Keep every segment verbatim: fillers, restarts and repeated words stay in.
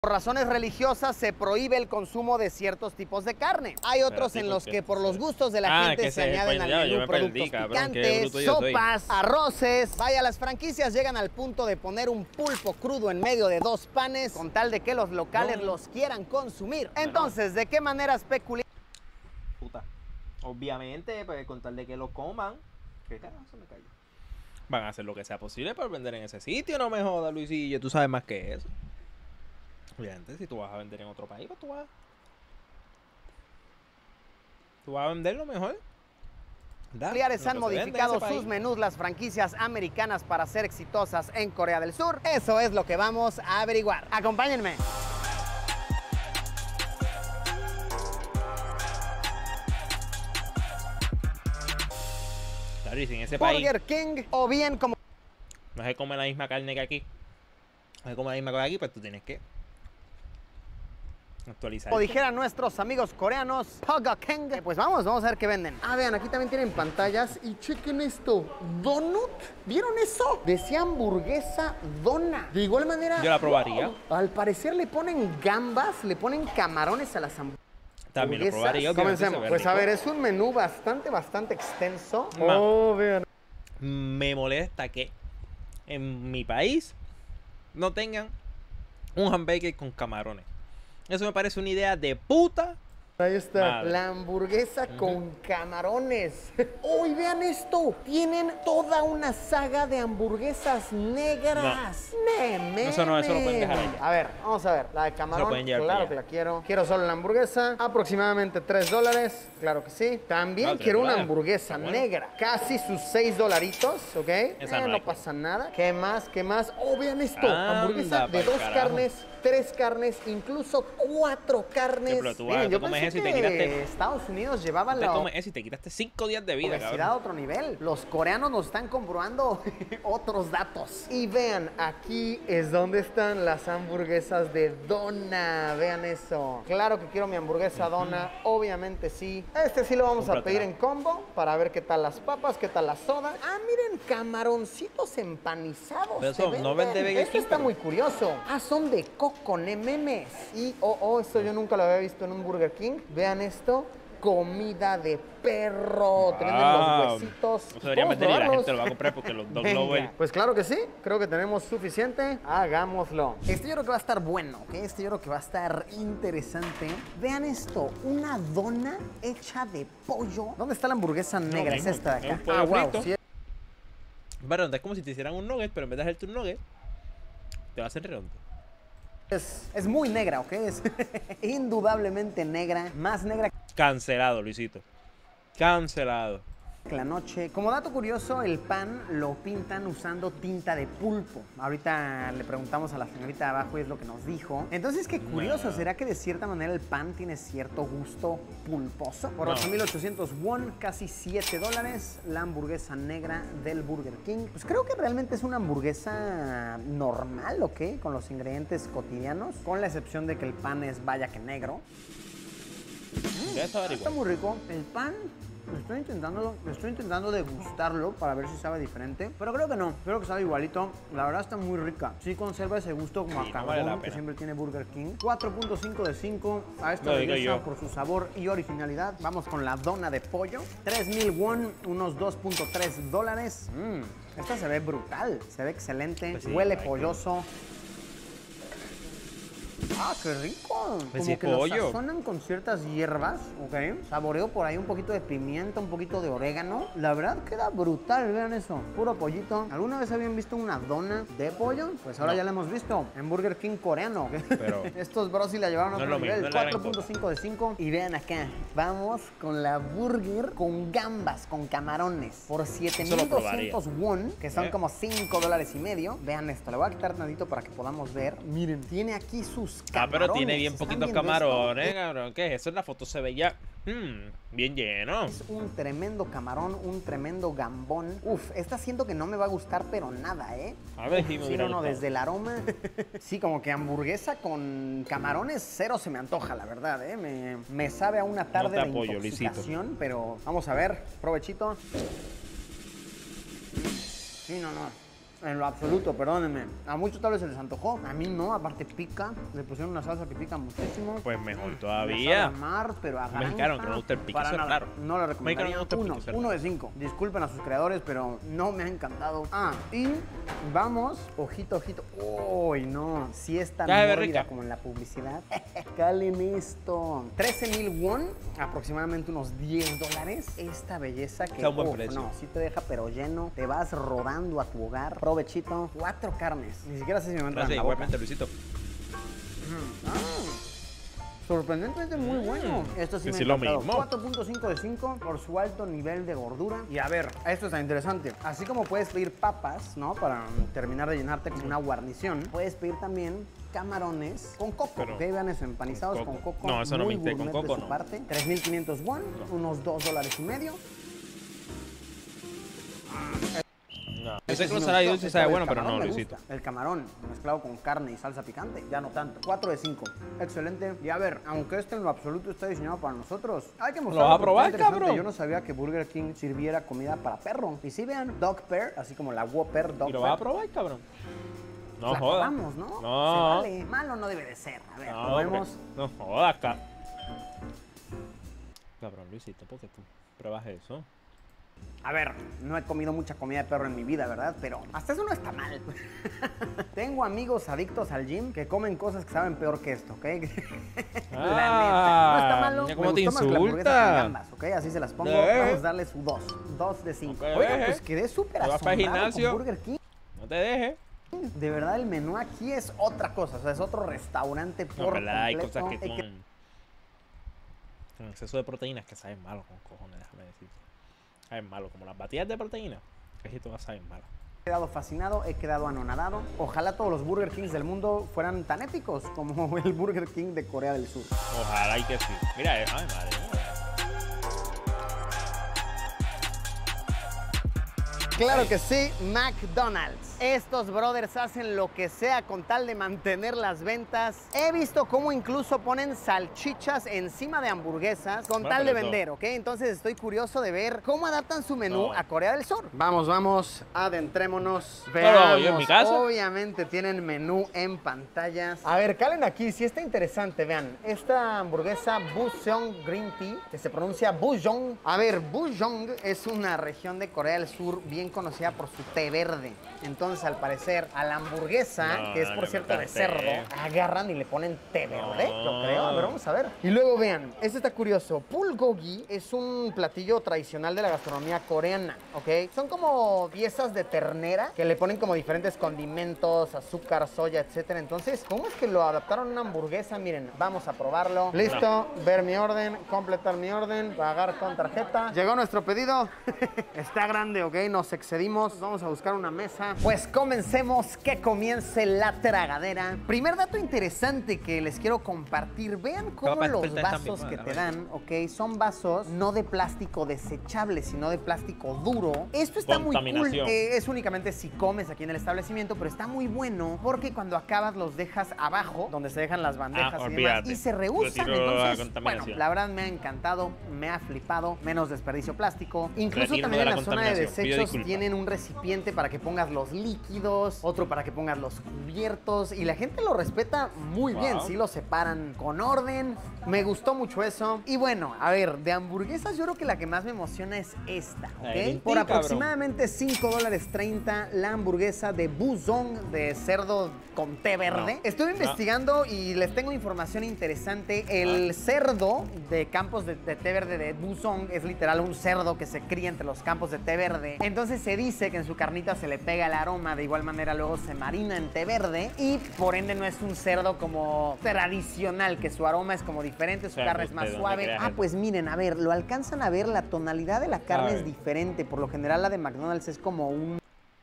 Por razones religiosas se prohíbe el consumo de ciertos tipos de carne. Hay otros en los que por los gustos de la Ah, gente que se se- añaden pues, al ya, yo menú me productos perdí, cabrón, qué picantes, bruto yo soy. sopas, arroces. Vaya, las franquicias llegan al punto de poner un pulpo crudo en medio de dos panes con tal de que los locales No. los quieran consumir. Entonces, ¿de qué maneras peculiares? Puta. Obviamente, pues con tal de que lo coman. ¿Qué carajo se me cayó? Van a hacer lo que sea posible para vender en ese sitio, no me jodas, Luisillo. Tú sabes más que eso. Obviamente, si tú vas a vender en otro país, pues tú vas. Tú vas a vender lo mejor. Da, Familiares lo han que se vende en modificado ese país. sus menús las franquicias americanas para ser exitosas en Corea del Sur. Eso es lo que vamos a averiguar. Acompáñenme. Claro, y si en ese país Burger King o bien como no se come la misma carne que aquí, no se come la misma cosa que aquí, pues tú tienes que actualizar. o dijeran nuestros amigos coreanos, Burger King. Eh, Pues vamos, vamos a ver qué venden. Ah, vean, aquí también tienen pantallas y chequen esto. ¿Donut? ¿Vieron eso? Decía hamburguesa dona. De igual manera, Yo la probaría. wow, al parecer le ponen gambas, le ponen camarones a las hamburguesas. También lo probaría, obviamente, Comencemos. se ve Pues a rico. ver, es un menú bastante, bastante extenso. Ma. Oh, vean. Me molesta que en mi país no tengan un hamburger con camarones. Eso me parece una idea de puta. Ahí está, Madre. la hamburguesa con camarones. ¡Oh, y vean esto! Tienen toda una saga de hamburguesas negras. Ne, me, Eso no, eso lo pueden dejar allá. A ver, vamos a ver. La de camarón, pueden llevar claro para que allá. la quiero. Quiero solo la hamburguesa, aproximadamente tres dólares. Claro que sí. También No, tres quiero una dólares. hamburguesa Está bueno. negra. Casi sus seis dolaritos, ¿ok? Esa Eh, no no hay. pasa nada. ¿Qué más? ¿Qué más? ¡Oh, vean esto! Anda hamburguesa de pa'l dos carajo. carnes, tres carnes, incluso cuatro carnes. Sí, pero tú vas- Miren, tú yo comes pensé eso y te que quitaste- Estados Unidos llevaba Te la comes eso y te quitaste cinco días de vida, obesidad a cabrón. otro nivel. Los coreanos nos están comprobando otros datos. Y vean, aquí es donde están las hamburguesas de dona. Vean eso. Claro que quiero mi hamburguesa dona. Obviamente sí. Este sí lo vamos a Cómpratela. pedir en combo para ver qué tal las papas, qué tal la soda. Ah, miren, camaroncitos empanizados. Pero se eso no venden. vende Burger Esto King, está pero- muy curioso. Ah, son de coco, ne memes. Y, oh, oh, esto yo nunca lo había visto en un Burger King. Vean esto. Comida de perro. Te venden Ah, los huesitos. Eso debería ¿Podemos vender y la probarlos? gente lo va a comprar porque los dog Venga, lovers. pues claro que sí, creo que tenemos suficiente, hagámoslo. Este yo creo que va a estar bueno, ¿ok? Este yo creo que va a estar interesante. Vean esto, una dona hecha de pollo. ¿Dónde está la hamburguesa negra? Es mismo, esta de es acá. un pollo Ah, wow, frito. sí. Bueno, es como si te hicieran un nugget, pero en vez de hacerte un nugget, te va a hacer redondo. Es, es muy negra, ¿ok? Es indudablemente negra, más negra Cancelado, Luisito. Cancelado. que la noche. Como dato curioso, el pan lo pintan usando tinta de pulpo. Ahorita le preguntamos a la señorita de abajo y es lo que nos dijo. Entonces, qué curioso, ¿será que de cierta manera el pan tiene cierto gusto pulposo? Por No. ocho mil ochocientos won, casi siete dólares, la hamburguesa negra del Burger King. Pues creo que realmente es una hamburguesa normal, ¿ok? Con los ingredientes cotidianos, con la excepción de que el pan es vaya que negro. Ya está Está muy rico. El pan, estoy intentando, estoy intentando degustarlo para ver si sabe diferente. Pero creo que no. Creo que sabe igualito. La verdad está muy rica. Sí conserva ese gusto como Sí, a no vale la carbón que pena. siempre tiene Burger King. cuatro punto cinco de cinco a esta Lo digo belleza yo. por su sabor y originalidad. Vamos con la dona de pollo. tres mil won, unos dos punto tres dólares. Mm, esta se ve brutal. Se ve excelente. Pues sí, Huele hay que- polloso. Ah, qué rico. Pues Como sí, que lo pollo. sazonan con ciertas hierbas, ¿ok? Saboreo por ahí un poquito de pimienta, un poquito de orégano. La verdad queda brutal, vean eso. Puro pollito. ¿Alguna vez habían visto una dona de pollo? Pues ahora No. ya la hemos visto en Burger King coreano. Pero- Estos bros sí la llevaron a No es otro lo mismo, nivel. no es la gran cuatro punto cinco de cinco. Y vean acá, vamos con la burger con gambas, con camarones. Por siete Eso lo mil doscientos probaría. won, que son ¿Eh? como cinco dólares y medio. Vean esto, le voy a quitar tantito para que podamos ver. Miren, tiene aquí sus Ah, camarones. pero tiene bien ¿Están poquitos viendo camarones, esto? cabrón. ¿Qué es eso? En la foto se ve ya mm, bien lleno. Es un tremendo camarón, un tremendo gambón. Uf, esta siento que no me va a gustar, pero nada, ¿eh? A ver, Uf, sí me sí, hubiera no, no, gustado. desde el aroma. Sí, como que hamburguesa con camarones, cero se me antoja, la verdad, ¿eh? Me, me sabe a una tarde te de apoyo, Luisito. intoxicación, pero vamos a ver, provechito. Sí, no, no. En lo absoluto, perdónenme. A muchos tal vez se les antojó. A mí no, aparte pica. Le pusieron una salsa que pica muchísimo. Pues mejor Me todavía. sabe a mar, pero a Un mexicano que no le gusta el pique, para eso es nada. raro. No lo Mexicano recomendaría. no le gusta el Uno, pique, eso es uno de raro. cinco. Disculpen a sus creadores, pero no me ha encantado. Ah, y vamos, ojito, ojito. Uy, no. Si es tan Sabe mórbida rica. como en la publicidad. Calen esto. trece mil won, aproximadamente unos diez dólares. Esta belleza que, Está a un buen uf, precio. no, sí te deja pero lleno. Te vas rodando a tu hogar. Provechito. Cuatro carnes. Ni siquiera sé si me entran Gracias, en la boca. igualmente, Luisito. Ah, sorprendentemente muy bueno. Esto sí me ha Decir lo encantado. mismo. cuatro punto cinco de cinco por su alto nivel de gordura. Y a ver, esto está interesante. Así como puedes pedir papas, ¿no? Para terminar de llenarte como una guarnición, puedes pedir también camarones con coco. Pero, ¿Ok? Vean eso, empanizados con con coco. coco. No, eso no muy me hinté, con gourmet de coco su no. parte. tres mil quinientos won, unos dos dólares y medio. No. Yo Ese sé que sí lo me salado y gustó. dulce Esta sabe vez bueno, pero camarón no, me Luisito. gusta. El camarón mezclado con carne y salsa picante, ya no tanto. cuatro de cinco. Excelente. Y a ver, aunque este en lo absoluto está diseñado para nosotros, hay que mostrarlo. vas a porque probar, está interesante. cabrón? Yo no sabía que Burger King sirviera comida para perro. Y si vean, Dog Pear, así como la Whopper Dog ¿Y lo Pear. vas a probar, cabrón? No la jodas. probamos, ¿no? No. Se vale. Malo no debe de ser. A ver, No, probemos. hombre, no jodas, ca- cabrón, Luisito, ¿por qué tú pruebas eso? A ver, no he comido mucha comida de perro en mi vida, ¿verdad? Pero hasta eso no está mal. Tengo amigos adictos al gym que comen cosas que saben peor que esto, ¿ok? La neta. No está malo. mira Me cómo te gustó más que la hamburguesa insulta. con gambas, ¿ok? Así se las pongo. Eh. Vamos a darle su dos. Dos de cinco. Ok, Oigan, eh. pues quedé súper ¿Te vas para el asombrado con gimnasio? Burger King. No te dejes. De verdad, el menú aquí es otra cosa. O sea, es otro restaurante por No, ¿verdad? Hay completo. cosas que Eh, con, con exceso de proteínas que saben malo con cojones, déjame decirte. Saben malo, como las batidas de proteína. Que si todas saben malo. He quedado fascinado, he quedado anonadado. Ojalá todos los Burger Kings del mundo fueran tan épicos como el Burger King de Corea del Sur. Ojalá y que sí. Mira, eh, ay madre. Claro que sí, McDonald's. Estos brothers hacen lo que sea con tal de mantener las ventas. He visto cómo incluso ponen salchichas encima de hamburguesas con Bueno, tal de pero eso- vender, ¿ok? Entonces estoy curioso de ver cómo adaptan su menú No. a Corea del Sur. Vamos, vamos, adentrémonos. Pero yo en mi caso- Obviamente tienen menú en pantallas. A ver, calen aquí, si está interesante, vean. Esta hamburguesa Buseong Green Tea, que se pronuncia Bujong. A ver, Bujong es una región de Corea del Sur bien conocida por su té verde. Entonces, al parecer, a la hamburguesa, No, que es no por le cierto de metas cerdo, té. agarran y le ponen té verde, No. lo creo. A ver, vamos a ver. Y luego vean, este está curioso. Bulgogi es un platillo tradicional de la gastronomía coreana, ¿ok? Son como piezas de ternera que le ponen como diferentes condimentos, azúcar, soya, etcétera. Entonces, ¿cómo es que lo adaptaron a una hamburguesa? Miren, vamos a probarlo. Listo, ver mi orden, completar mi orden, pagar con tarjeta. Llegó nuestro pedido. Está grande, ¿ok? Nos excedimos. Vamos a buscar una mesa. Pues comencemos, que comience la tragadera. Primer dato interesante que les quiero compartir. Vean cómo Capaz los ustedes también, vasos que bueno, te a ver. dan, ¿ok? Son vasos no de plástico desechable, sino de plástico duro. Esto está muy cool. Contaminación. Eh, es únicamente si comes aquí en el establecimiento, pero está muy bueno porque cuando acabas los dejas abajo, donde se dejan las bandejas Ah, y demás, olvídate. y se reusan. Retiro la Entonces, contaminación. bueno, la verdad me ha encantado, me ha flipado, menos desperdicio plástico. Incluso Retiro también de en la la zona de contaminación. Pido desechos disculpas. tienen un recipiente para que pongas los líquidos, otro para que pongas los cubiertos y la gente lo respeta muy bien, Wow. sí lo separan con orden. Me gustó mucho eso. Y bueno, a ver, de hamburguesas yo creo que la que más me emociona es esta, La de ¿ok? Por Green Tea, aproximadamente cinco dólares treinta la hamburguesa de Buzong de cerdo con té verde. No. Estuve No. investigando y les tengo información interesante. El cerdo de campos de, de té verde de Buzong es literal un cerdo que se cría entre los campos de té verde. Entonces se dice que en su carnita se le pega el aroma, de igual manera luego se marina en té verde y por ende no es un cerdo como tradicional, que su aroma es como diferente, su Claro, carne es más usted, ¿dónde suave. creas Ah, eso? pues miren, a ver, lo alcanzan a ver, la tonalidad de la carne A es ver. diferente. Por lo general la de McDonald's es como un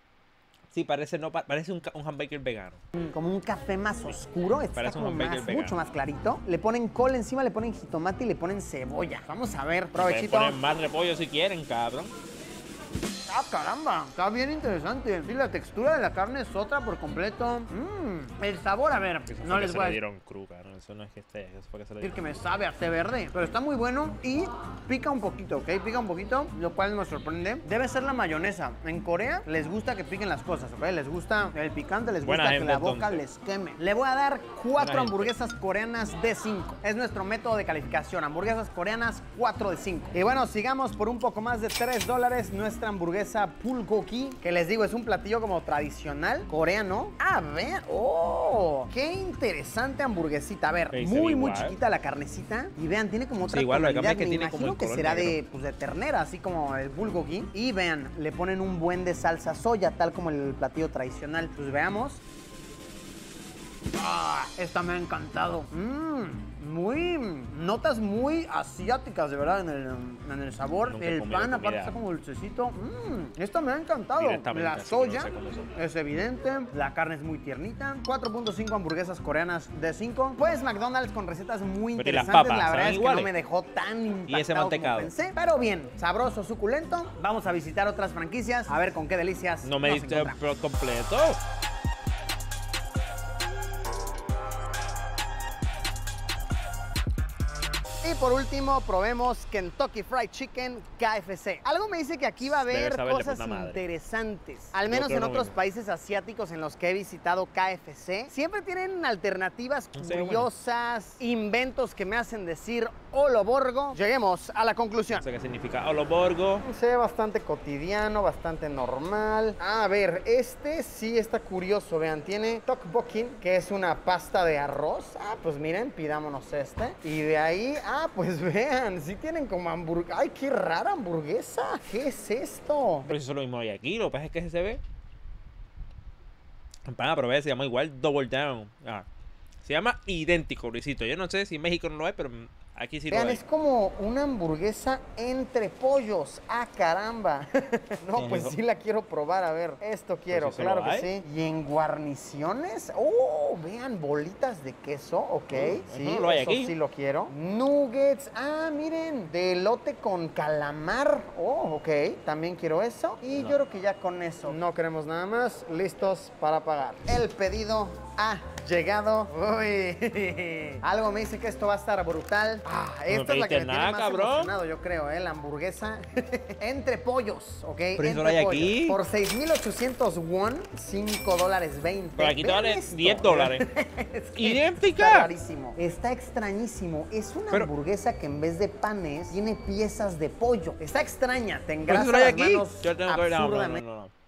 Sí, parece, no, pa- parece un, ca- un hamburger vegano. como un café más oscuro, este Parece está un como hamburger más, vegano. mucho más clarito. Le ponen col encima, le ponen jitomate y le ponen cebolla. Vamos a ver, Pueden provechito. poner más repollo si quieren, cabrón. Ah, caramba, está bien interesante. Sí, la textura de la carne es otra por completo. Mmm, el sabor, a ver, Eso no fue les que voy se a le dieron cruca, ¿no? Eso no es que esté, eso fue que se le decir que dieron. me sabe a té verde, pero está muy bueno y pica un poquito, ¿ok? Pica un poquito, lo cual me sorprende. Debe ser la mayonesa. En Corea les gusta que piquen las cosas, ¿ok? Les gusta el picante, les Buena gusta que gente, la boca entonces. les queme. Le voy a dar cuatro Buena gente. hamburguesas coreanas de cinco. Es nuestro método de calificación. Hamburguesas coreanas, cuatro de cinco. Y bueno, sigamos por un poco más de tres dólares nuestra hamburguesa bulgogi, que les digo, es un platillo como tradicional coreano. A ver, oh, qué interesante hamburguesita. A ver, Ok, se ve muy, muy igual. chiquita la carnecita. Y vean, tiene como otra Sí, igual, lo que tonalidad. cambia es que Me tiene como imagino el que color será negro. de, pues, de ternera, así como el bulgogi. Y vean, le ponen un buen de salsa soya, tal como el platillo tradicional. Pues veamos. Ah, esta me ha encantado. Mmm, muy. Notas muy asiáticas, de verdad, en el, en el sabor. Nunca he El comido pan, aparte, comida. está como dulcecito. Mmm, esta me ha encantado. Directamente, La así que soya no sé cómo son. es evidente. La carne es muy tiernita. cuatro punto cinco hamburguesas coreanas de cinco. Pues McDonald's con recetas muy Pero ¿y las interesantes. papas? La verdad ¿Saben es que no iguales? me dejó tan impactado ese como mantecado? pensé. Pero bien, sabroso, suculento. Vamos a visitar otras franquicias. A ver con qué delicias No me nos diste el encontramos. pro completo. Y por último, probemos Kentucky Fried Chicken K F C. Algo me dice que aquí va a Debe haber saber de cosas puta madre. interesantes. Al Yo menos creo en lo otros mismo. países asiáticos en los que he visitado K F C. Siempre tienen alternativas ¿En serio? curiosas, inventos que me hacen decir Olo Borgo. Lleguemos a la conclusión. No sé qué significa Oloborgo. Se ve bastante cotidiano, bastante normal. A ver, este sí está curioso, vean, tiene tteokbokki, que es una pasta de arroz. Ah, pues miren, pidámonos este. Y de ahí, ah, pues vean, sí tienen como hamburguesa. Ay, qué rara hamburguesa. ¿Qué es esto? Pero eso es lo mismo hay aquí. Lo que pasa es que se ve. En pan a probar se llama igual Double Down. Ah, se llama idéntico, Luisito. Yo no sé si en México no lo hay, pero aquí sí Vean, lo hay. es como una hamburguesa entre pollos. Ah, caramba. No, pues sí la quiero probar. A ver, esto quiero, si eso claro lo que hay. sí. Y en guarniciones, oh, vean, bolitas de queso, ok. Uh, Sí, eso lo hay eso aquí. sí lo quiero. Nuggets, ah, miren, de elote con calamar. Oh, ok, también quiero eso. Y No. yo creo que ya con eso no queremos nada más. Listos para pagar. El pedido ha llegado. Uy, algo me dice que esto va a estar brutal. Ah, No esta es la que me pediste tiene nada, más cabrón. emocionado, yo creo, ¿eh? La hamburguesa entre pollos, ¿ok? eso Entre lo hay pollos. aquí. Por seis mil ochocientos won, cinco dólares veinte. Pero aquí te Vean vale esto. diez dólares. Es que ¡Idéntica! Está rarísimo. Está extrañísimo. Es una Pero- hamburguesa que en vez de panes tiene piezas de pollo. Está extraña. Te Pero engrasa eso lo hay las aquí. manos Yo tengo que ver. No, no, no, absurdamente. no, no.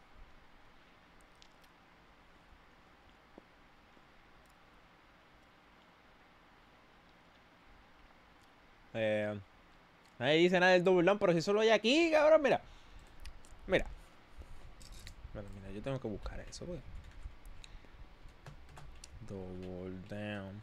Eh, nadie dice nada del Double Down, pero si solo hay aquí, cabrón, mira. Mira. Bueno, mira, yo tengo que buscar eso, güey. Double Down.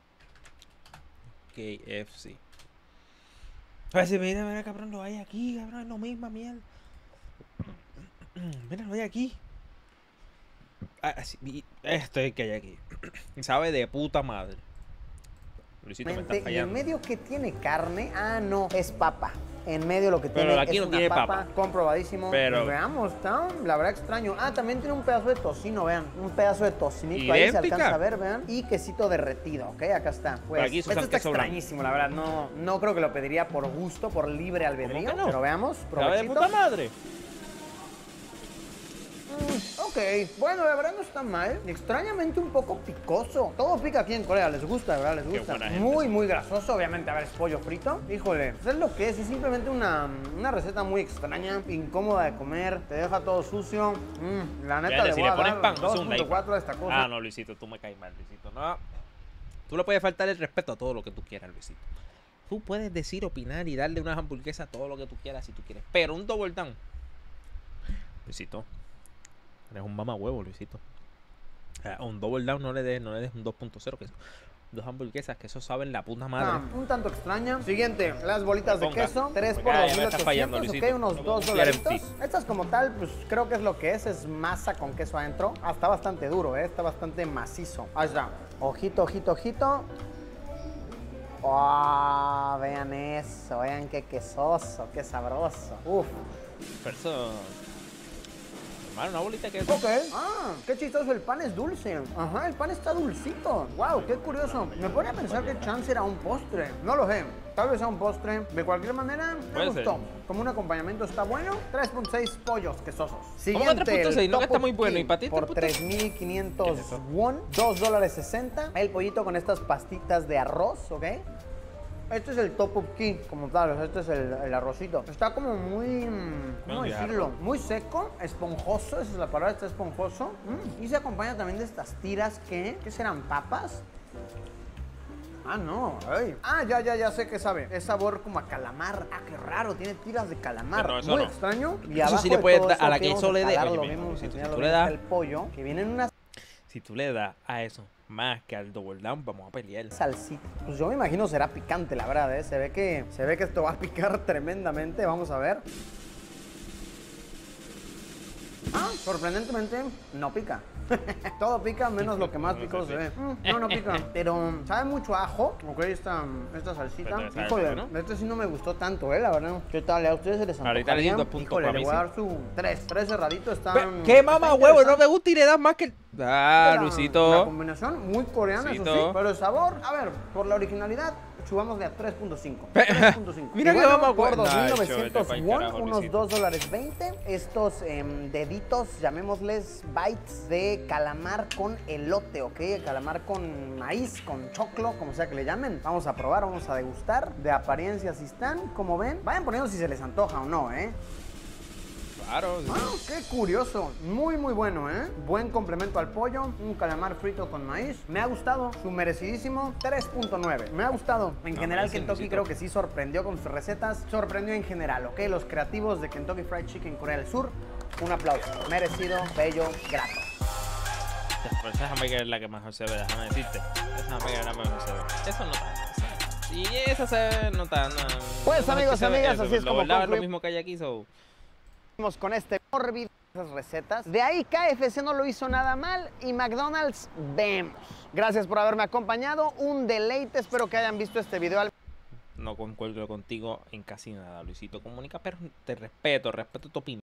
K F C. A ver si mira, mira, cabrón, lo hay aquí, cabrón, es lo mismo, mierda. Mira, lo hay aquí. Ah, sí, y esto es el que hay aquí. Sabe de puta madre. Luisito me está Y en fallando. medio que tiene carne, ah, no, es papa. En medio lo que Pero tiene aquí es no una tiene papa, papa. comprobadísimo. Pero- Veamos, está, la verdad extraño. Ah, también tiene un pedazo de tocino, vean. Un pedazo de tocinito ahí se Idéntica. alcanza a ver, vean. Y quesito derretido, ¿ok? Acá está. Pues, aquí se esto usan está queso blanco. extrañísimo, la verdad. No, no creo que lo pediría por gusto, por libre albedrío. que no? Pero veamos, Sabe de provechito. puta madre. Mm, ok, bueno, la verdad no está mal. Extrañamente un poco picoso. Todo pica aquí en Corea, les gusta, de verdad, les Qué gusta. buena gente Muy, son. muy grasoso, obviamente. A ver, es pollo frito. Híjole, pues es lo que es. Es simplemente una, una receta muy extraña, incómoda de comer. Te deja todo sucio. Mm, la neta, Fíjate, le si voy le a pones dar pan, no es dos un punto cuatro a esta cosa. Ah, no, Luisito, tú me caes mal, Luisito. No. Tú le puedes faltar el respeto a todo lo que tú quieras, Luisito. Tú puedes decir, opinar y darle unas hamburguesas a todo lo que tú quieras si tú quieres. Pero un double down. Luisito. Eres un mamahuevo, Luisito. A un double down no le des, no le des un dos punto cero, que son dos hamburguesas que eso saben la puta madre. Ah, un tanto extraña. Siguiente, las bolitas de Ponga. queso. tres por Ya, ya dos me mil está fallando, ochocientos, ok, Luisito. unos No dos puedo confiar en dolaritos. ti. Estas como tal, pues creo que es lo que es. Es masa con queso adentro. Ah, está bastante duro, ¿eh? Está bastante macizo. Ahí está. Ojito, ojito, ojito. Oh, vean eso, vean qué quesoso, qué sabroso. Uf, Pero eso... Hermano, una bolita de queso. Ok. Ah, qué chistoso, el pan es dulce. Ajá, el pan está dulcito. Wow, qué curioso. Me pone a pensar que chance era un postre. No lo sé. Tal vez sea un postre. De cualquier manera, me Puede gustó. ser. Como un acompañamiento está bueno. tres punto seis pollos quesosos. ¿Cómo que Siguiente, tres punto seis? el No, que está Topo muy bueno. King ¿Y para ti por tres punto tres seis? mil quinientos ¿Qué es eso? won, dos dólares sesenta. El pollito con estas pastitas de arroz, ¿ok? Este es el Topo King, como tal, o sea, este es el, el arrocito. Está como muy, mm, ¿cómo Muy decirlo? arroz. Muy seco, esponjoso, esa es la palabra, está esponjoso. Mm, Y se acompaña también de estas tiras que, ¿qué serán? ¿Papas? Ah, no, ay. Ah, ya, ya, ya sé qué sabe. Es sabor como a calamar. Ah, qué raro, tiene tiras de calamar. No, eso Muy no. extraño. Y Eso abajo sí le de puedes todo dar- a la aquí que vamos eso le dé, calarlo, oye, vemos, si tú- enseñarlo tú le bien, das- está el pollo, que viene en una Si tú le das a eso más que al double down, vamos a pelear. salsita. Pues yo me imagino será picante, la verdad, ¿eh? Se ve que, se ve que esto va a picar tremendamente. Vamos a ver. Ah, sorprendentemente no pica. Todo pica menos lo que más picoso se ve. Mm, no, no pica. Pero sabe mucho a ajo. Ok, esta, esta salsita. Pero sabe Híjole, bueno. este sí no me gustó tanto, eh, la verdad. ¿Qué tal? ¿A ustedes se les Ahorita le di antojaría? dos puntos Híjole, para le mí, voy a sí. dar su tres. Tres cerraditos. Están... Pe- ¿Qué mamá está huevo? No interesante. me gusta y le das más que el... Ah, La- Luisito. La combinación muy coreana, eso sí. Luisito. Pero el sabor, a ver, por la originalidad, subámosle a tres punto cinco. Pe- tres punto cinco. Mira Y que bueno, vamos a por cu- dos mil Nah, novecientos chole, pa'l won, carajo, unos Luisito. dos dólares veinte. Estos em, deditos, llamémosles bites de calamar con elote, ¿ok? Calamar con maíz, con choclo, como sea que le llamen. Vamos a probar, vamos a degustar. De apariencia así están, como ven. Vayan poniendo si se les antoja o no, ¿eh? Claro. sí. Ah, qué curioso. Muy, muy bueno, ¿eh? Buen complemento al pollo. Un calamar frito con maíz. Me ha gustado. Su merecidísimo tres punto nueve. Me ha gustado. En No, general, me dice Kentucky Luisito. creo que sí sorprendió con sus recetas. Sorprendió en general, ¿ok? Los creativos de Kentucky Fried Chicken Corea del Sur. Un aplauso. Merecido, bello, grato. Ya, pero esa hamburger es la que mejor se ve, déjame decirte. Esa hamburger es la mejor se ve. Eso no está. Esa, y esa se ve, no está. No, Pues, no amigos, se ve amigas, eso, así es lo como verdad es lo concluimos. mismo que hay aquí, so. Seguimos con este morbid esas recetas. De ahí K F C no lo hizo nada mal y McDonald's vemos. Gracias por haberme acompañado. Un deleite. Espero que hayan visto este video. al- No concuerdo contigo en casi nada, Luisito Comunica, pero te respeto, respeto tu opinión.